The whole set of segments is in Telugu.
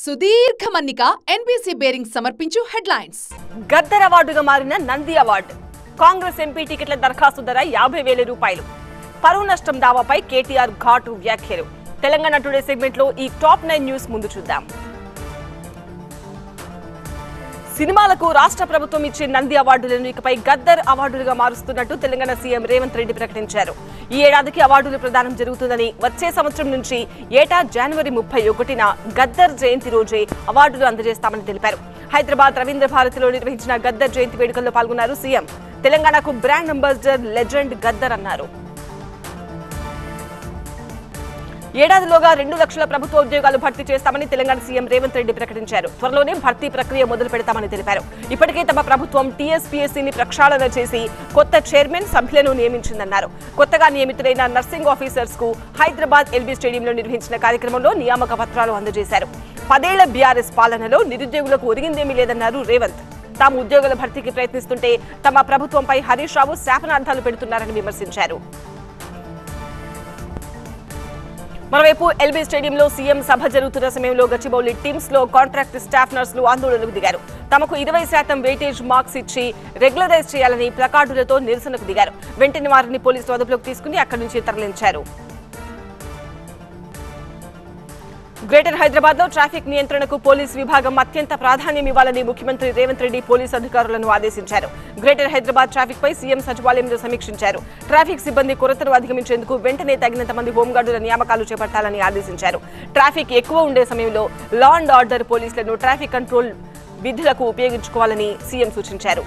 సుదీర్ఘ మన్నిక ఎన్బీసీ బేరింగ్ సమర్పించు హెడ్లైన్స్. గద్దర్ అవార్డుగా మారిన నంది అవార్డు. కాంగ్రెస్ ఎంపీ టికెట్ల దరఖాస్తు ధర 50,000 రూపాయలు. పరువు నష్టం దావాపై కేటీఆర్ ఘాటు వ్యాఖ్యలు. తెలంగాణ టుడే సెగ్మెంట్ లో ఈ టాప్ 9 న్యూస్ ముందు చూద్దాం. సినిమాలకు రాష్ట్ర ప్రభుత్వం ఇచ్చే నంది అవార్డులను ఇకపై గద్దర్ అవార్డులుగా మారుస్తున్నట్టు తెలంగాణ సీఎం రేవంత్ రెడ్డి ప్రకటించారు. ఈ ఏడాదికి అవార్డుల ప్రదానం జరుగుతుందని, వచ్చే సంవత్సరం నుంచి ఏటా జనవరి 31న గద్దర్ జయంతి రోజే అవార్డులు అందజేస్తామని తెలిపారు. హైదరాబాద్ రవీంద్ర భారతిలో నిర్వహించిన గద్దర్ జయంతి వేడుకల్లో పాల్గొన్నారు సీఎం. తెలంగాణకు బ్రాండ్ అంబాసిడర్ లెజెండ్ గద్దర్ అన్నారు. ఏడాదిలోగా 2 లక్షల ప్రభుత్వ ఉద్యోగాలు భర్తీ చేస్తామని తెలంగాణ సీఎం రేవంత్ రెడ్డి ప్రకటించారు. త్వరలోనే భర్తీ ప్రక్రియ మొదలు పెడతామని తెలిపారు. ఇప్పటికే తమ ప్రభుత్వం టీఎస్పీఎస్సీని ప్రక్షాళన చేసి కొత్త చైర్మన్ సభ్యులను నియమించిందన్నారు. కొత్తగా నియమితులైన నర్సింగ్ ఆఫీసర్స్ కు హైదరాబాద్ ఎల్బీ స్టేడియంలో నిర్వహించిన కార్యక్రమంలో నియామక పత్రాలు అందజేశారు. 10 ఏళ్ల బీఆర్ఎస్ పాలనలో నిరుద్యోగులకు ఒరిగిందేమీ లేదన్నారు రేవంత్. తాము ఉద్యోగుల భర్తీకి ప్రయత్నిస్తుంటే తమ ప్రభుత్వంపై హరీష్ రావు శాపనార్థాలు పెడుతున్నారని విమర్శించారు. మరోవైపు ఎల్బీ స్టేడియంలో సీఎం సభ జరుగుతున్న సమయంలో గచ్చిబౌలి టీమ్స్ లో కాంట్రాక్ట్ స్టాఫ్ నర్సులు ఆందోళనకు దిగారు. తమకు 20% వెయిటేజ్ మార్క్స్ ఇచ్చి రెగ్యులరైజ్ చేయాలని ప్లకార్డులతో నిరసనకు దిగారు. వెంటనే వారిని పోలీసులు అదుపులోకి తీసుకుని అక్కడి నుంచి తరలించారు. గ్రేటర్ హైదరాబాద్ లో ట్రాఫిక్ నియంత్రణకు పోలీసు విభాగం అత్యంత ప్రాధాన్యం ఇవ్వాలని ముఖ్యమంత్రి రేవంత్ రెడ్డి పోలీసు అధికారులను ఆదేశించారు. గ్రేటర్ హైదరాబాద్ ట్రాఫిక్ పై సీఎం సచివాలయంలో సమీక్షించారు. ట్రాఫిక్ సిబ్బంది కొరతను అధిగమించేందుకు వెంటనే తగినంత మంది హోంగార్డుల నియామకాలు చేపట్టాలని ఆదేశించారు. ట్రాఫిక్ ఎక్కువ ఉండే సమయంలో లా అండ్ ఆర్డర్ పోలీసులను ట్రాఫిక్ కంట్రోల్ విధులకు ఉపయోగించుకోవాలని సీఎం సూచించారు.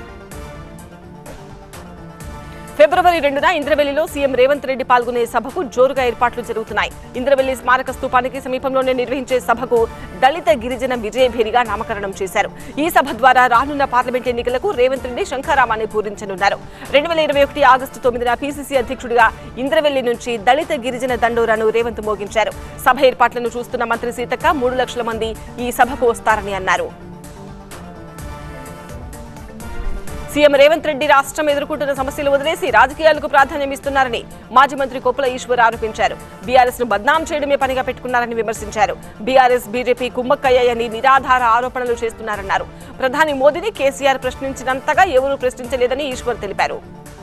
ఫిబ్రవరి 2న ఇంద్రవెల్లిలో సీఎం రేవంత్ రెడ్డి పాల్గొనే సభకు జోరుగా ఏర్పాట్లు జరుగుతున్నాయి. ఇంద్రవెల్లి స్మారక స్తూపానికి సమీపంలోనే నిర్వహించే సభకు దళిత గిరిజన విజయభేరిగా నామకరణం చేశారు. ఈ సభ ద్వారా రానున్న పార్లమెంట్ ఎన్నికలకు రేవంత్ రెడ్డి శంఖారామాన్ని పూరించనున్నారు. 2021 ఆగస్టు 9న పీసీసీ అధ్యక్షుడిగా ఇంద్రవెల్లి నుంచి దళిత గిరిజన దండోరాను రేవంత్ మోగించారు. సభ ఏర్పాట్లను చూస్తున్న మంత్రి సీతక్క 3 లక్షల మంది ఈ సభకు వస్తారని అన్నారు. సీఎం రేవంత్ రెడ్డి రాష్ట్రం ఎదుర్కొంటున్న సమస్యలు వదిలేసి రాజకీయాలకు ప్రాధాన్యం ఇస్తున్నారని మాజీ మంత్రి కొప్పుల ఈశ్వర్ ఆరోపించారు. బీఆర్ఎస్ ను బద్నాం చేయడమే పనిగా పెట్టుకున్నారని విమర్శించారు. బీఆర్ఎస్ బీజేపీ కుమ్మక్కయ్యాయని నిరాధార ఆరోపణలు చేస్తున్నారన్నారు. ప్రధాని మోదీని కేసీఆర్ ప్రశ్నించినంతగా ఎవరూ ప్రశ్నించలేదని ఈశ్వర్ తెలిపారు.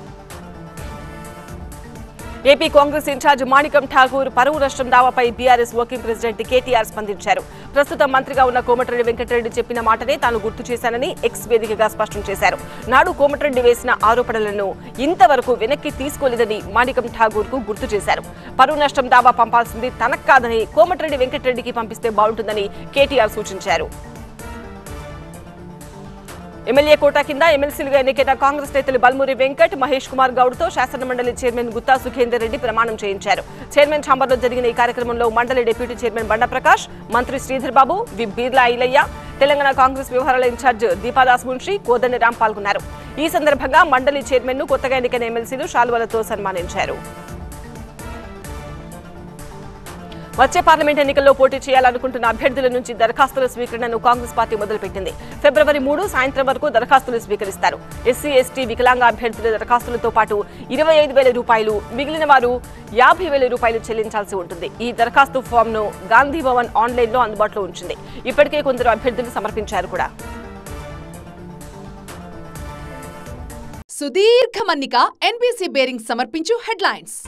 AP Congress incharge Manickam Tagore పరువు నష్టం దావాపై బీఆర్ఎస్ వర్కింగ్ ప్రెసిడెంట్ కేటీఆర్ స్పందించారు. ప్రస్తుతం మంత్రిగా ఉన్న కోమటిరెడ్డి వెంకటరెడ్డి చెప్పిన మాటనే తాను గుర్తు చేశానని ఎక్స్ వేదికగా స్పష్టం చేశారు. నాడు కోమటిరెడ్డి వేసిన ఆరోపణలను ఇంతవరకు వెనక్కి తీసుకోలేదని మాణికం ఠాగూర్ కు గుర్తు చేశారు. పరువు నష్టం దావా పంపాల్సింది తనకు కాదని కోమటిరెడ్డి వెంకటరెడ్డికి పంపిస్తే బాగుంటుందని కేటీఆర్ సూచించారు. ఎమ్మెల్యే కోటా కింద ఎమ్మెల్సీలుగా ఎన్నికైన కాంగ్రెస్ నేతలు బల్మూరి వెంకట్, మహేష్ కుమార్ గౌడ్ తో శాసనమండలి చైర్మన్ గుత్తా సుఖేందర్ రెడ్డి ప్రమాణం చేయించారు. చైర్మన్ ఛాంబర్లో జరిగిన ఈ కార్యక్రమంలో మండలి డిప్యూటీ చైర్మన్ బండ ప్రకాష్, మంత్రి శ్రీధర్ బాబు, బీర్లా ఐలయ్య, తెలంగాణ కాంగ్రెస్ వ్యవహారాల ఇన్ఛార్జ్ దీపాదాస్ మున్షి, కోదండరాం పాల్గొన్నారు. ఈ సందర్భంగా మండలి చైర్మన్ ను కొత్తగా ఎన్నికైన ఎమ్మెల్సీలు శాలువలతో సన్మానించారు. వచ్చే పార్లమెంట్ ఎన్నికల్లో పోటీ చేయాలనుకుంటున్న అభ్యర్థుల నుంచి దరఖాస్తుల స్వీకరణను కాంగ్రెస్ పార్టీ మొదలుపెట్టింది. ఫిబ్రవరి 3 సాయంత్రం వరకు దరఖాస్తులు స్వీకరిస్తారు. ఎస్సీ, ఎస్టీ, వికలాంగ అభ్యర్థుల దరఖాస్తులతో పాటు 25,000 రూపాయలు, మిగిలిన వారు 50,000 రూపాయలు చెల్లించాల్సి ఉంటుంది. ఈ దరఖాస్తు ఫామ్ ను గాంధీ భవన్ ఆన్లైన్ లో అందుబాటులో ఉంచింది. ఇప్పటికే కొందరు అభ్యర్థులు సమర్పించారు కూడా. సుదీర్ఘ మన్నిక ఎన్బీసీ బేరింగ్ సమర్పించు హెడ్లైన్స్.